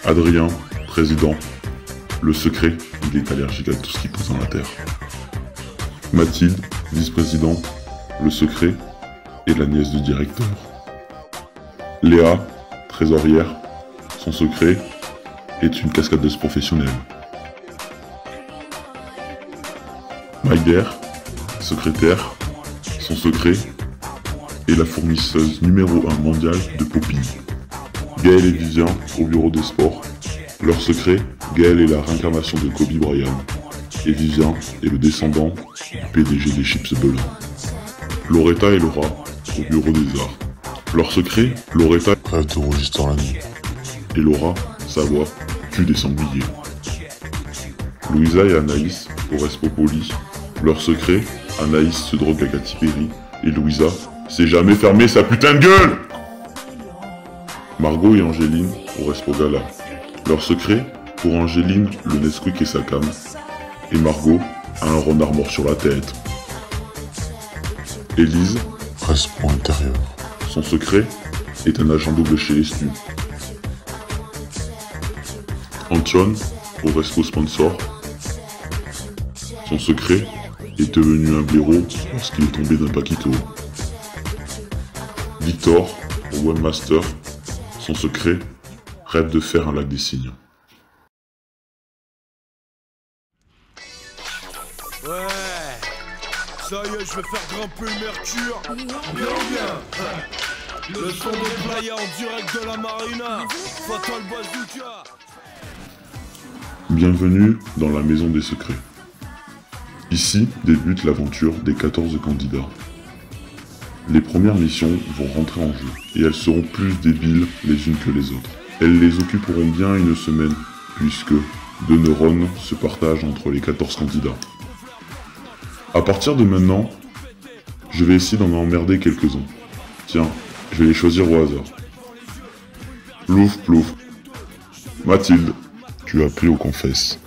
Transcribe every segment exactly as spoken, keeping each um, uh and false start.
Adrien, président. Le secret, il est allergique à tout ce qui pousse dans la terre. Mathilde, vice-président. Le secret est la nièce du directeur. Léa, trésorière. Son secret est une cascadeuse professionnelle. Maider, secrétaire. Son secret est la fournisseuse numéro un mondiale de Poppy. Gaël et Vivien au bureau des sports. Leur secret, Gaël est la réincarnation de Kobe Bryant. Et Vivien est le descendant du P D G des Chips Belin. Loretta et Laura au bureau des arts. Leur secret, Loretta rêve de registre la nuit. Et Laura, sa voix, tue des sangliers. Louisa et Anaïs au Respo Poli. Leur secret, Anaïs se drogue à Katy Perry. Et Louisa sait jamais fermer sa putain de gueule. Margot et Angéline au Respo Gala. Leur secret, pour Angéline, le Nesquik et sa cam. Et Margot a un renard mort sur la tête. Élise, Respo intérieur. Son secret est un agent double chez Estu. Antoine, au Respo sponsor. Son secret est devenu un blaireau lorsqu'il est tombé d'un paquito. Victor, au webmaster. Son secret rêve de faire un lac des cygnes. Ouais, ça y est, je vais faire grimper le mercure. Bien, bien. Le son des playas en direct de la marina. Fatal bazooka. Bienvenue dans la maison des secrets. Ici débute l'aventure des quatorze candidats. Les premières missions vont rentrer en jeu, et elles seront plus débiles les unes que les autres. Elles les occuperont bien une semaine, puisque deux neurones se partagent entre les quatorze candidats. À partir de maintenant, je vais essayer d'en emmerder quelques-uns. Tiens, je vais les choisir au hasard. Plouf, plouf. Mathilde, tu as pris aux confesses.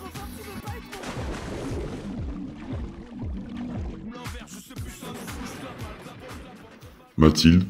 Mathilde,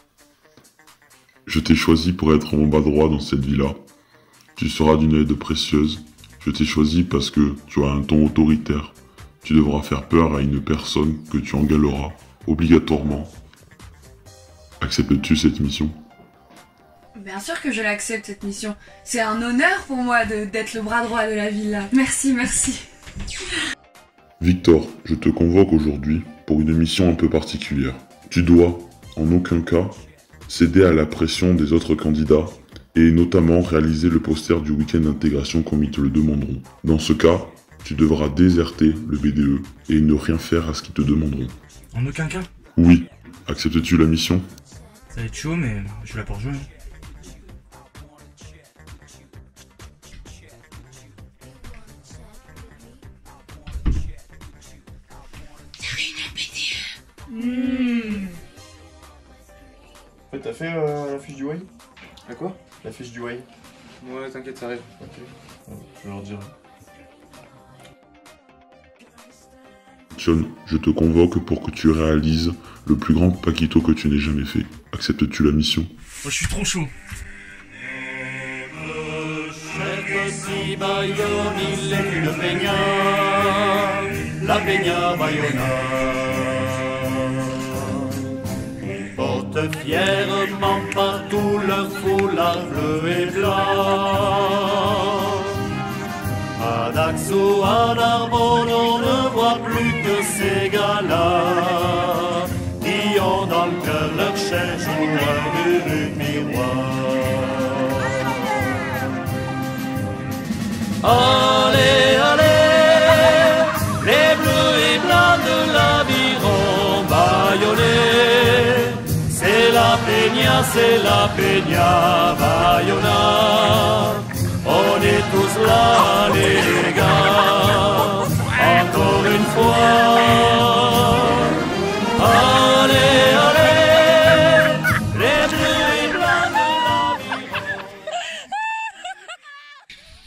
je t'ai choisi pour être mon bras droit dans cette vie-là. Tu seras d'une aide précieuse. Je t'ai choisi parce que tu as un ton autoritaire. Tu devras faire peur à une personne que tu engueuleras, obligatoirement. Acceptes-tu cette mission? Bien sûr que je l'accepte, cette mission. C'est un honneur pour moi d'être le bras droit de la villa. Merci, merci. Victor, je te convoque aujourd'hui pour une mission un peu particulière. Tu dois, en aucun cas, céder à la pression des autres candidats et notamment réaliser le poster du week-end d'intégration comme ils te le demanderont. Dans ce cas, tu devras déserter le B D E et ne rien faire à ce qu'ils te demanderont. En aucun cas? Oui. Acceptes-tu la mission? Ça va être chaud, mais je suis là pour jouer. Mmh. T'as fait euh, la fiche du Way? À quoi? La fiche du Way. Ouais, t'inquiète, ça arrive. Ok. Ouais, je leur dirai. John, je te convoque pour que tu réalises le plus grand paquito que tu n'aies jamais fait. Acceptes-tu la mission? Moi, je suis trop chaud. Si Bayonne, il est le Peña, la Peña Bayona. Ils portent fièrement partout leur foulard bleu et blanc. À Daxo, à Narbonne, on ne voit plus que ces gars-là qui ont dans le cœur leur cher joueur du miroir. Allez, allez, les bleus et blancs de l'aviron Bayonnais, c'est la Peña, c'est la Peña Bayona. On est tous là, les gars, encore une fois. Allez, allez, les bleus et blancs de l'aviron.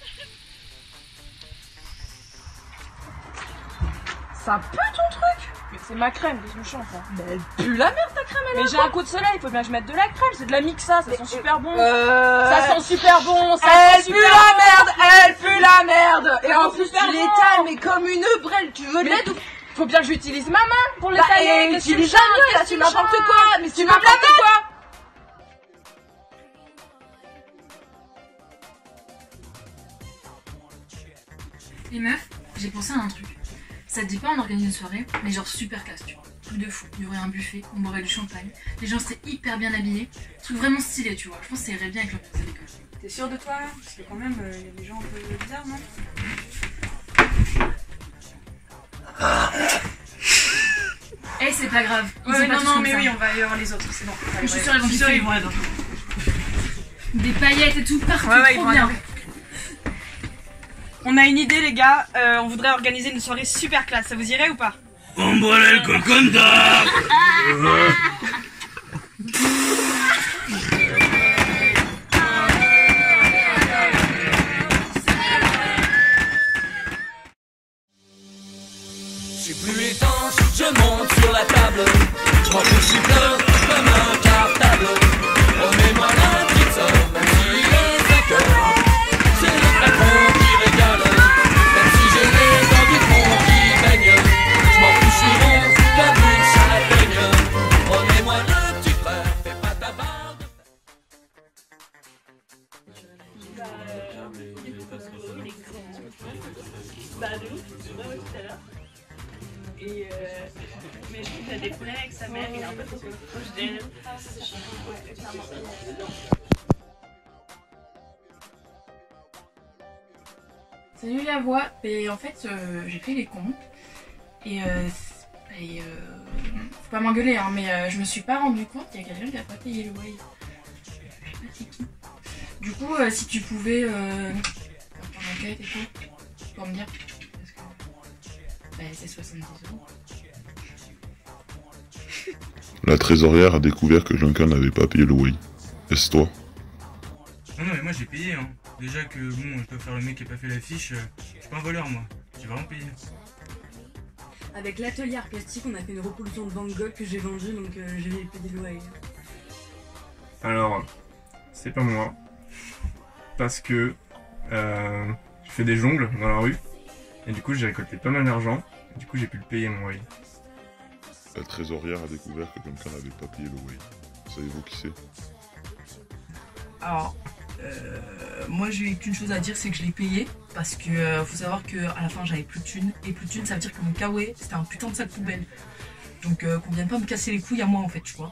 Ça pue ton truc? Mais c'est ma crème, qu'est-ce que je chante, là? Mais elle pue la merde ta crème, elle. Mais j'ai un coup de soleil, il faut bien que je mette de la crème, c'est de la mixa, ça sent super bon. Euh... Ça sent super bon, ça Elle sent pue super la bon. merde, elle pue la merde. Et en plus super tu bon. l'étales, mais comme une brêle, tu veux de Mais l'aide ou... faut bien que j'utilise ma main pour Bah, l'étaler, et qu'est-ce que tu utilise me chantes, la mienne, là, qu'est-ce tu que tu me n'importe chantes quoi, mais Tu tu veux veux me la mettre quoi? Les meufs, j'ai pensé à un truc. Ça te dit pas on organise une soirée, mais genre super classe, tu vois. Truc de fou. Il y aurait un buffet, on boirait du champagne, les gens seraient hyper bien habillés. Truc vraiment stylé, tu vois. Je pense que ça irait bien avec l'ambiance de l'école. T'es sûr de toi? Parce que quand même, il euh, y a des gens un peu bizarres, non? Eh, c'est pas grave. Ils Ouais, sont ouais, pas non, tous non, comme mais ça. oui, on va y avoir les autres, c'est bon. Je suis sûre, ils vont Je suis sûre, kiffer. ils vont adorer. Des paillettes et tout partout, Ouais, ouais, ils trop vont bien. adorer. On a une idée, les gars. Euh, on voudrait organiser une soirée super classe. Ça vous irait ou pas? Ombrelle el coconda. Je suis plus étanche, je monte sur la table. Je m'en fous, je suis bleu comme un cartable. Remets-moi la pizza, même si les cinq heures. C'est le patron qui régale. Même si j'ai les dents du fond qui baignent. Je m'en fous, je suis rond comme une châtaigne. Remets-moi le petit frère, fais pas ta barre de Bah de ouf, c'est vrai tout à l'heure. Et euh, mais je trouve qu'il a des problèmes avec sa mère, il est un peu trop proche d'elle. Ouais, clairement. Salut la voix. Et en fait, euh, j'ai fait les comptes. Et, euh, et euh, faut pas m'engueuler, hein, mais euh, je me suis pas rendu compte qu'il y a quelqu'un qui a pas payé le loyer. Je sais pas c'est qui. Du coup, euh, si tu pouvais euh, faire ton enquête et tout, pour me dire. Parce que bah, c'est soixante-dix euros. La trésorière a découvert que Juncker n'avait pas payé le loyer. Est-ce toi? Non, non, mais moi j'ai payé, hein. Déjà que bon, je dois faire le mec qui a pas fait l'affiche, euh, je suis pas un voleur, moi. J'ai vraiment payé. Avec l'atelier art plastique, on a fait une reproduction de Van Gogh que j'ai vendue, donc euh, j'ai payé le loyer. Alors, c'est pas moi. Parce que euh, je fais des jongles dans la rue. Et du coup, j'ai récolté pas mal d'argent. Et du coup, j'ai pu le payer mon loyer. La trésorière a découvert que quelqu'un n'avait pas payé le loyer. Savez-vous qui c'est? Alors, euh, moi j'ai qu'une chose à dire, c'est que je l'ai payé. Parce que euh, faut savoir qu'à la fin j'avais plus de thunes. Et plus de thunes, ça veut dire que mon kawaii c'était un putain de sac poubelle. Donc euh, qu'on vienne pas me casser les couilles à moi en fait, tu vois.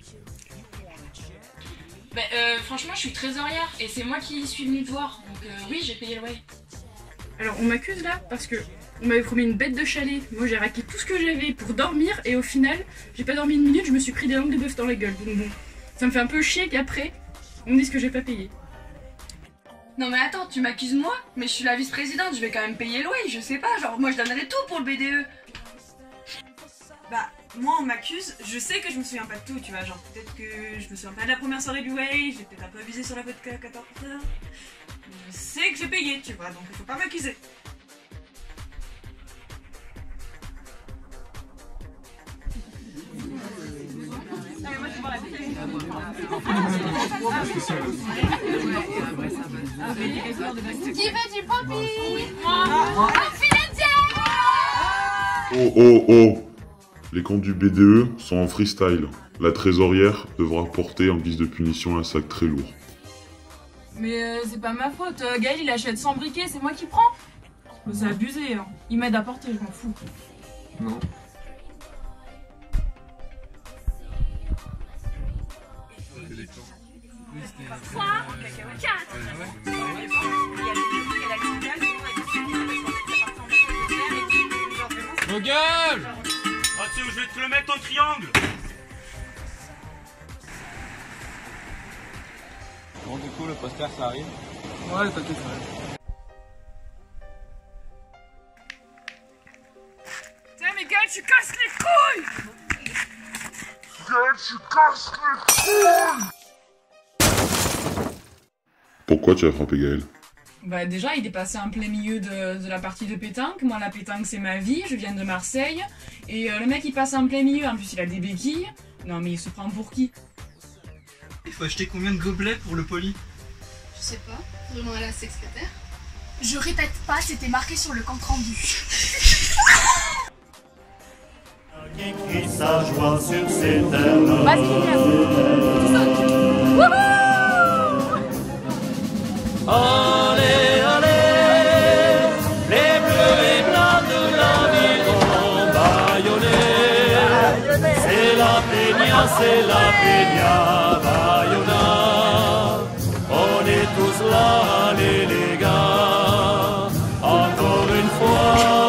Bah, euh, franchement, je suis trésorière et c'est moi qui suis venue te voir. Donc euh, oui, j'ai payé le loyer. Alors on m'accuse là parce que on m'avait promis une bête de chalet. Moi j'ai raqué tout ce que j'avais pour dormir et au final j'ai pas dormi une minute, je me suis pris des langues de bœuf dans la gueule. Donc bon, ça me fait un peu chier qu'après on me dise que j'ai pas payé. Non mais attends, tu m'accuses moi? Mais je suis la vice-présidente, je vais quand même payer le loyer, je sais pas, genre moi je donnerais tout pour le B D E. Bah, moi on m'accuse, je sais que je me souviens pas de tout, tu vois, genre peut-être que je me souviens pas de la première soirée du Way, j'ai peut-être un peu abusé sur la vodka à quatorze heures. Je sais que j'ai payé, tu vois, donc il faut pas m'accuser. Non mais moi je vais voir la télé. Qui veut du poppy? Moi. Un filet de Oh oh oh! Les comptes du B D E sont en freestyle. La trésorière devra porter en guise de punition un sac très lourd. Mais euh, c'est pas ma faute, euh, Gaël il achète sans briquet, c'est moi qui prends. C'est abusé, hein. Il m'aide à porter, je m'en fous. Non. trois, quatre. Vos gueules! Ah, tu sais où je vais te le mettre en triangle! Bon, du coup, le poster, ça arrive? Ouais, t'inquiète, ça arrive. Tiens mais Gaël, tu casses les couilles! Gaël, tu casses les couilles! Pourquoi tu as frappé Gaël? Bah déjà, il est passé en plein milieu de, de la partie de pétanque. Moi, la pétanque, c'est ma vie. Je viens de Marseille. Et euh, le mec, il passe en plein milieu. En plus, il a des béquilles. Non, mais il se prend pour qui? Il faut acheter combien de gobelets pour le poli? Je sais pas. Vraiment à la secrétaire. Je répète pas, c'était marqué sur le compte rendu. Qui crie sa joie sur ces terres. Allez, allez, les bleus et blancs de la ville ont bâillonné. C'est la Peña, c'est la Peña Bayona. On est tous là, allez les gars, encore une fois.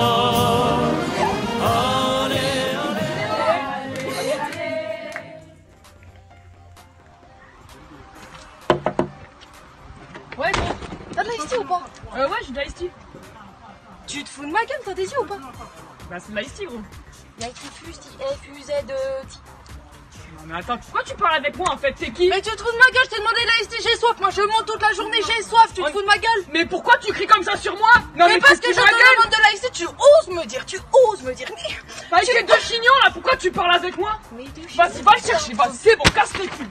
Ouais, t'as de l'ice tea ou pas? Euh, ouais, j'ai de l'ice tea. Tu te fous de ma gueule, t'as des yeux ou pas? Bah, c'est de l'ice tea, gros. Y'a écrit Fust, F U Z T. Non, mais attends, pourquoi tu parles avec moi en fait? T'es qui? Mais tu te fous de ma gueule, je t'ai demandé de l'ice tea, j'ai soif. Moi, je monte toute la journée, j'ai soif. Tu te fous de ma gueule? Mais pourquoi tu cries comme ça sur moi? Non, mais, mais parce tu que te je fous te de ma gueule. demande de l'ice tea, tu oses me dire, tu oses me dire. Mais... Avec tes deux chignons là, pourquoi tu parles avec moi? Vas-y, va le chercher, vas-y, c'est bon, casse les couilles.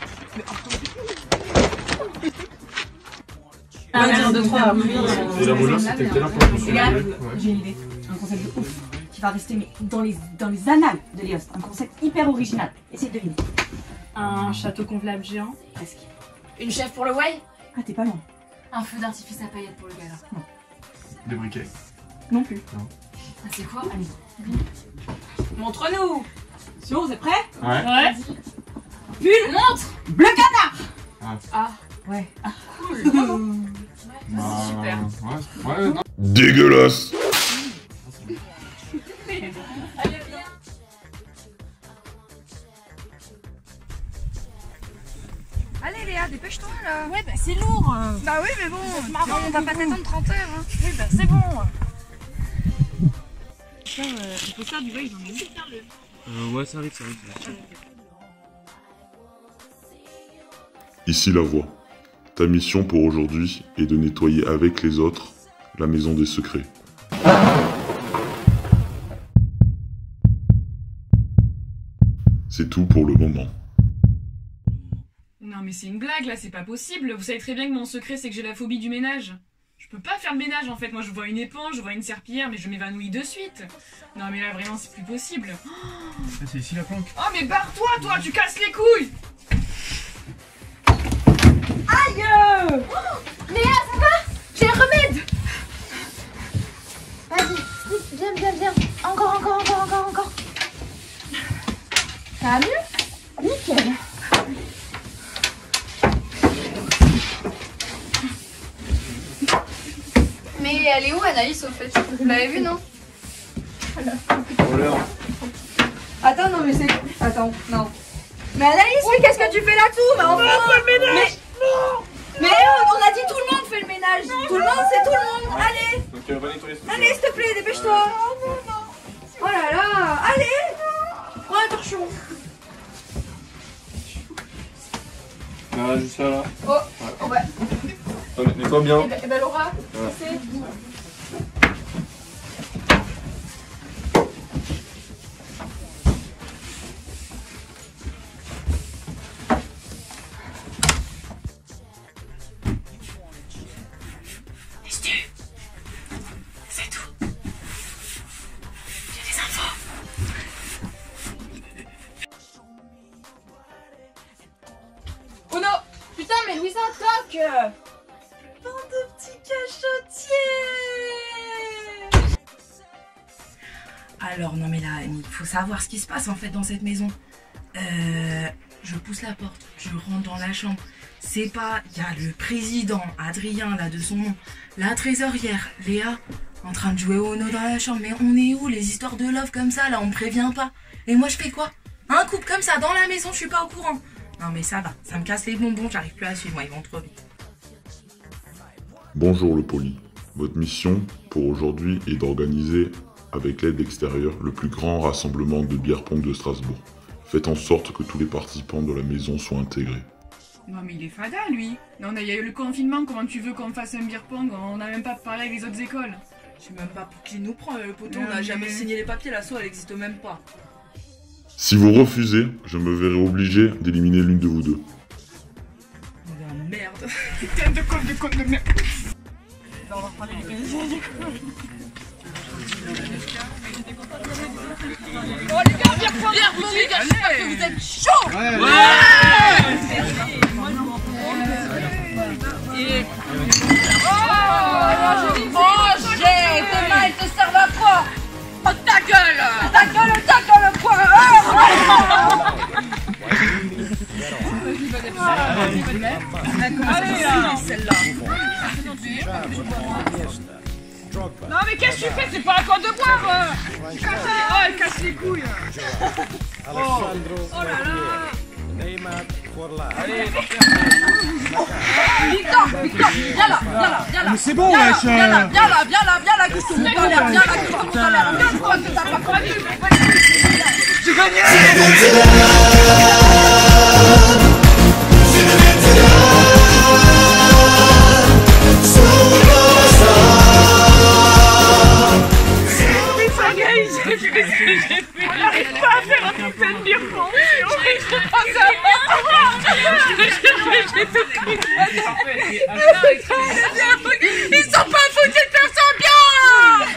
un, deux, trois. Et la moula, c'était quelle information? Les gars, j'ai une idée. Un concept de ouf. Qui va rester mais dans les, dans les annales de Léost. Un concept hyper original. Essayez de deviner. Un château gonflable géant. Presque. Une chèvre pour le way. Ah, t'es pas loin. Un feu d'artifice à paillettes pour le gala. Non. Des briquets. Non plus. Non. Ah, c'est quoi? Allez. Montre-nous. C'est bon, vous êtes prêts? Ouais. Ouais. Pull. Montre. Bleu canard. Ah. Ah. Ouais. Ah. Cool. Bah, super. Ouais, ouais, non. Dégueulasse. Allez, viens. Allez Léa, dépêche-toi là. Ouais, bah c'est lourd. Bah oui, mais bon, c'est marrant, on va pas t'attendre trente heures. Hein. Oui, bah c'est bon. Ça, euh, il faut faire du way, j'en ai eu. Euh, ouais, ça arrive, ça arrive. Ça arrive. Ici la voix. Ta mission pour aujourd'hui est de nettoyer avec les autres la maison des secrets. C'est tout pour le moment. Non mais c'est une blague là, c'est pas possible. Vous savez très bien que mon secret c'est que j'ai la phobie du ménage. Je peux pas faire le ménage en fait. Moi je vois une éponge, je vois une serpillière, mais je m'évanouis de suite. Non mais là vraiment c'est plus possible. Oh, Ah, c'est ici la planque. oh mais barre-toi toi, tu casses les couilles. Aïe oh, Léa, ça va? J'ai un remède. Vas-y, viens, viens, viens. Encore, encore, encore, encore, encore. Ça va mieux? Nickel. Mais elle est où Anaïs au fait? Vous l'avez vue non? Attends, non, mais c'est. Attends, non. Mais Anaïs, mais qu'est-ce que tu fais là-dessous? Mais enfin. fais le ménage. Mais, mais oh, on a dit tout le monde fait le ménage. Tout le monde, c'est tout le monde. Allez. Donc, on va nettoyer ce Allez, s'il te plaît, dépêche-toi. Oh là là. Allez. Prends un torchon. Ah, juste là, là. Oh, oh ouais. Ouais, nettoie bien. Et ben, et ben Laura, Ouais. c'est. C'est tout. J'ai des infos. Oh non. Putain, mais Louisa, toc. Bande de petits cachotiers. Alors non mais là, il faut savoir ce qui se passe en fait dans cette maison. Euh, je pousse la porte, je rentre dans la chambre. C'est pas, il y a le président, Adrien là de son nom, la trésorière, Léa, en train de jouer au Uno dans la chambre. Mais on est où les histoires de love comme ça là, on me prévient pas. Et moi je fais quoi? Un couple comme ça dans la maison, je suis pas au courant. Non mais ça va, ça me casse les bonbons, j'arrive plus à suivre, moi ils vont trop vite. Bonjour le poli. Votre mission pour aujourd'hui est d'organiser avec l'aide extérieure le plus grand rassemblement de bière pong de Strasbourg. Faites en sorte que tous les participants de la maison soient intégrés. Non mais il est fada lui. Non, il y a eu le confinement, comment tu veux qu'on fasse un beer pong? On n'a même pas parlé avec les autres écoles. Je sais même pas pour qui nous prend le poteau, Non, on a mais- jamais signé les papiers, l'assaut elle existe même pas. Si vous refusez, je me verrai obligé d'éliminer l'une de vous deux. Oh merde. Putain de con de con de merde. On va reparler des Canadiens du coup. Oh les gars, viens prendre bière, mon les gars, j'espère que vous êtes chauds. Ouais. Et... Oh, oh, j'ai tes mains, elles te servent à quoi? Oh ta gueule. Ta gueule, ta gueule quoi? Non mais qu'est-ce que tu fais? C'est pas à quoi de boire. Oh, elle casse les couilles. Oh, oh là là. Allez, Victor, Victor, viens là, viens là, viens là. Mais c'est bon, viens là, wesh, viens là, euh. viens là, viens là, viens là, que je te montre ton salaire, viens là, que je te montre ton salaire, viens, je crois que t'as pas connu. J'ai gagné. Mais ça gagne, j'ai fait ce que j'ai fait. On n'arrive pas à faire un putain de beer pong. Ils sont pas foutus de faire ça bien.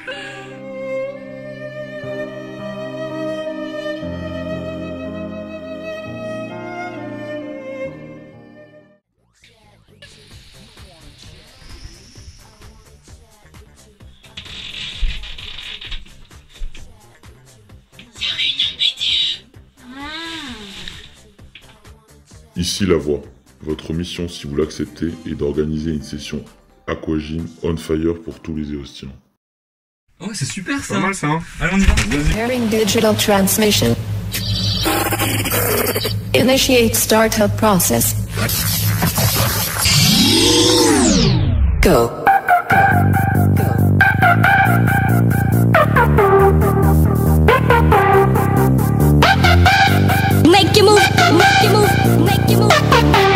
Ici la voix. Votre mission, si vous l'acceptez, est d'organiser une session Aquagym on fire pour tous les Éostiens. Oh, c'est super ça. Pas mal ça, hein. Allez, on y va. Preparing digital transmission. Initiate startup process. Go. Make your move, make your move, make your move.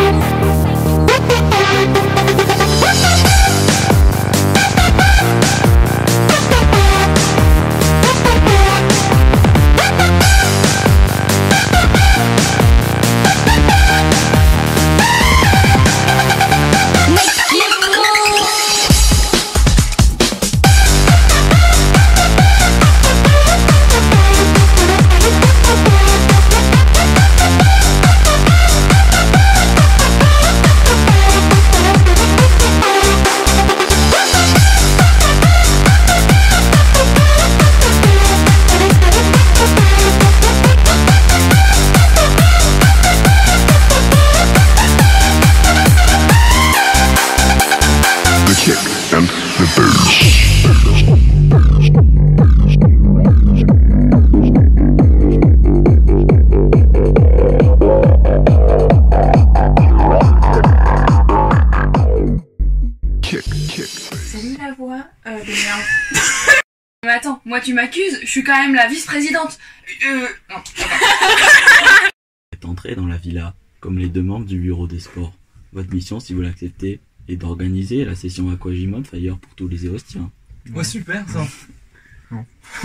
Salut la voix. Euh, mais, euh, mais attends, moi tu m'accuses, je suis quand même la vice-présidente. Euh. Non. Vous êtes entré dans la villa, comme les deux membres du bureau des sports. Votre mission, si vous l'acceptez, est d'organiser la session Aquagym on fire pour tous les Éostiens. Ouais, super ça. Non.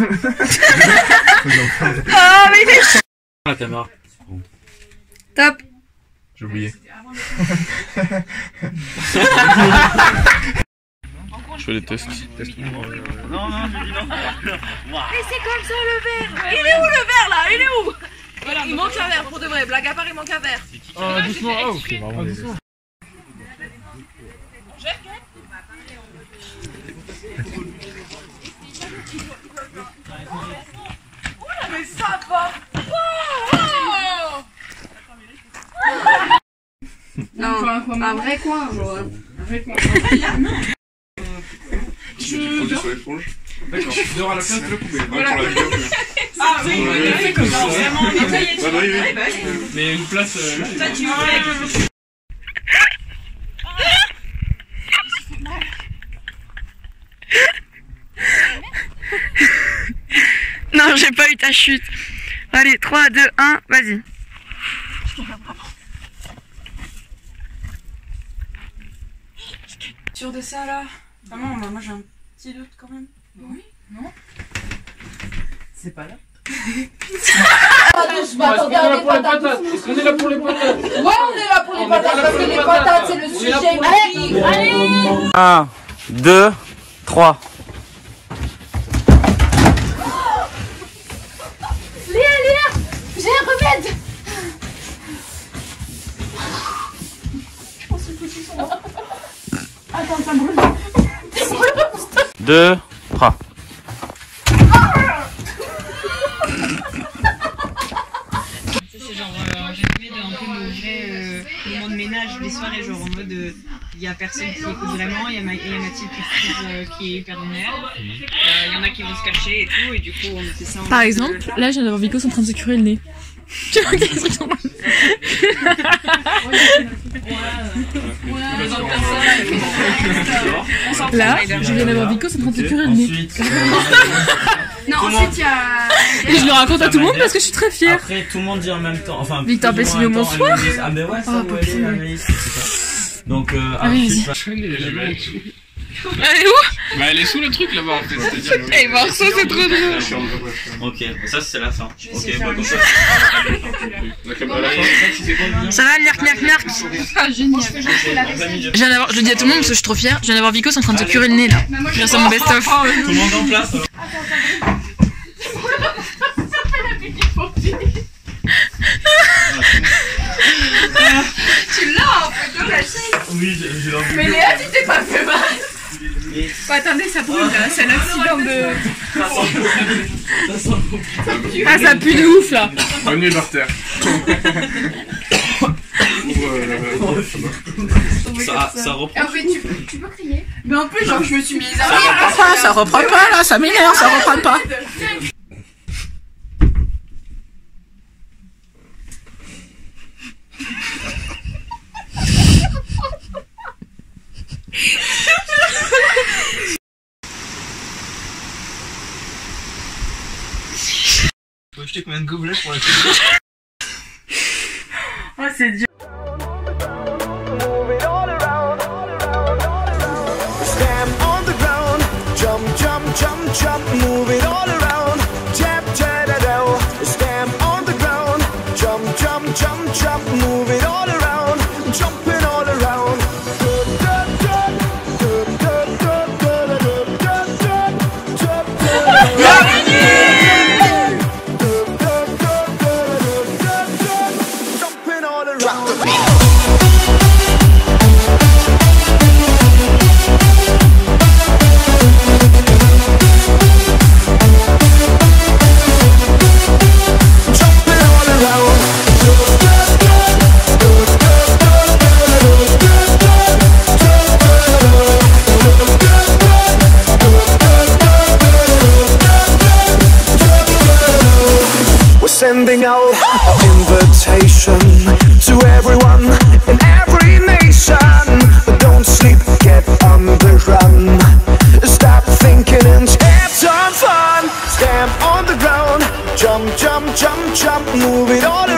Ah, mais il est ch... La caméra. Top. J'ai oublié. Je fais des tests. Non, non, j'ai dit non. Mais c'est comme ça le verre. Il est où le verre là? Il est où? Voilà, il manque un verre pour de vrai. Blague à part, il manque un verre. Oh, doucement. Ah, ok, vraiment doucement. Oh, mais ça va. Non, un vrai coin, genre. Un vrai coin. Je dors sur l'éponge. D'accord, je dors à la place de la poubelle. Voilà. Pour la vidéo. Ah oui, Ouais, oui, oui, comme ça. Vraiment nettoyer, tu Ouais, vois. oui, oui. Ouais, bah oui. Mais une place. euh, là, Toi, tu fais. Non, j'ai pas eu ta chute. Allez, trois, deux, un, vas-y. sûr de ça là? Vraiment, moi j'ai un petit doute quand même. Oui, non? C'est pas là. Je m'attendais à des patates. Est-ce qu'on est là pour les patates? Ouais, on est là pour les patates parce que les patates c'est le sujet. Allez, allez. un, deux, trois. Léa, Léa, j'ai un remède. Je pense que c'est sur moi. Attends, ça brûle. deux, trois. C'est genre euh, en résumé d'un peu le vrai euh, moment de ménage des soirées, genre en mode il euh, y a personne qui écoute vraiment, il y a, Ma y a Mathilde qui, euh, qui est hyper vénère, il euh, y en a qui vont se cacher et tout, et du coup on fait ça en Par exemple, de... là je viens d'avoir Vicos en train de se curer le nez. Tu vois quel truc dans Là, je viens d'avoir Vicos en train de se curer le nez. Non, ensuite il y a... Et je le raconte à tout le monde parce que je suis très fière. Après, tout le monde dit en même temps. Enfin, Victor Pessigno, bonsoir. Ah, mais ouais, ça, où elle est, Anaïs. Donc, euh, ah, oui, elle est où? Bah elle est sous le truc là-bas en fait. Eh Marceau, c'est trop drôle. Ok, ça c'est la fin. Ok, bah comme ça. Ça va, Nerk, Nerk, Nerk. Ah, génial. Je viens d'avoir, je le dis à tout le monde parce que je suis trop fière, je viens d'avoir Vicos en train de se curer le nez là. Grâce à mon best-of. Tout le monde en place. Tu l'as en photo la chaise? Oui, j'ai l'envie. Mais Léa, tu t'es pas fait mal. Bah, attendez, ça brûle là, c'est un accident de... Ah, ça pue de ouf là. Bonne nuit par terre. Ça, ça reprend. Hervé, tu peux, tu peux crier? Mais en plus, genre, je me suis mise à Ça reprend pas, ça reprend pas là, ça m'énerve, ça reprend pas. Faut acheter combien de gobelets pour la Oh, c'est dur. Stand on the ground, jump, jump, jump, jump, move it all around. Tap, tap, da, da. Stand on the ground, jump, jump, jump, jump, move it all around, jumping all around. Sending out an invitation to everyone in every nation. Don't sleep, get on the run. Stop thinking and have some fun. Stand on the ground, jump, jump, jump, jump, move it all